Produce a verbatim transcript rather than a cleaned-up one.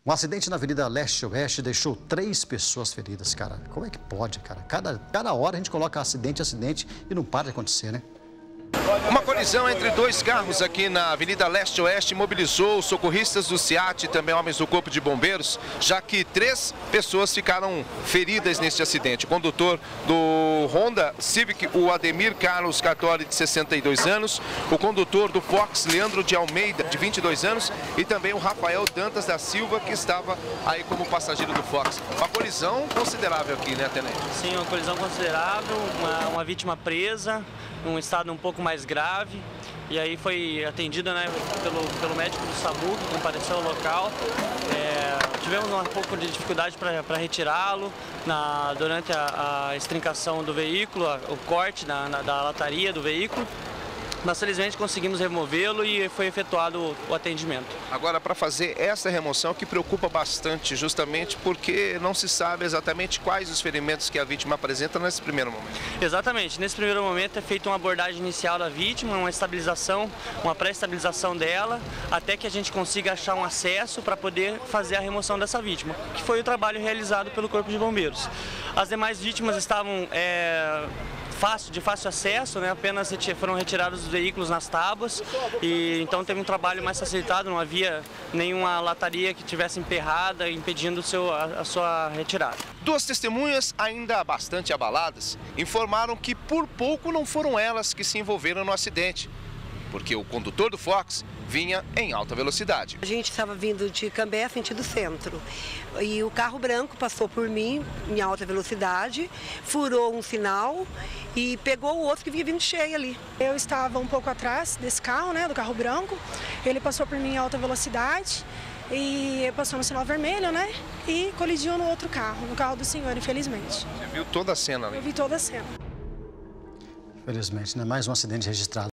Um acidente na Avenida Leste-Oeste deixou três pessoas feridas, cara. Como é que pode, cara? Cada, cada hora a gente coloca acidente, acidente e não para de acontecer, né? Uma colisão entre dois carros aqui na Avenida Leste-Oeste mobilizou os socorristas do SEAT e também homens do Corpo de Bombeiros, já que três pessoas ficaram feridas neste acidente. O condutor do Honda Civic, o Ademir Carlos Cartori, de sessenta e dois anos, o condutor do Fox, Leandro de Almeida, de vinte e dois anos, e também o Rafael Dantas da Silva, que estava aí como passageiro do Fox. Uma colisão considerável aqui, né, Tenente? Sim, uma colisão considerável, uma, uma vítima presa, num estado um pouco mais grave, e aí foi atendida, né, pelo, pelo médico do SAMU, que compareceu ao local. É, tivemos um pouco de dificuldade para retirá-lo na, durante a, a estrincação do veículo, a, o corte na, na, da lataria do veículo. Mas felizmente conseguimos removê-lo e foi efetuado o, o atendimento. Agora, para fazer essa remoção, que preocupa bastante, justamente porque não se sabe exatamente quais os ferimentos que a vítima apresenta nesse primeiro momento. Exatamente. Nesse primeiro momento é feita uma abordagem inicial da vítima, uma estabilização, uma pré-estabilização dela, até que a gente consiga achar um acesso para poder fazer a remoção dessa vítima, que foi o trabalho realizado pelo Corpo de Bombeiros. As demais vítimas estavam é, fácil, de fácil acesso, né? Apenas foram retirados os veículos nas tábuas, e então teve um trabalho mais facilitado, não havia nenhuma lataria que tivesse emperrada impedindo o seu, a, a sua retirada. Duas testemunhas, ainda bastante abaladas, informaram que por pouco não foram elas que se envolveram no acidente, porque o condutor do Fox vinha em alta velocidade. A gente estava vindo de Cambé, sentido centro, e o carro branco passou por mim em alta velocidade, furou um sinal e pegou o outro que vinha vindo cheio ali. Eu estava um pouco atrás desse carro, né, do carro branco, ele passou por mim em alta velocidade e passou no sinal vermelho, né, e colidiu no outro carro, no carro do senhor, infelizmente. Você viu toda a cena ali? Eu vi toda a cena. Infelizmente, né? Mais um acidente registrado.